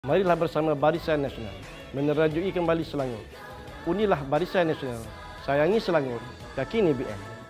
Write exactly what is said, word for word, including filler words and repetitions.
Marilah bersama Barisan Nasional menerajui kembali Selangor. Unilah Barisan Nasional, sayangi Selangor, yakini B N.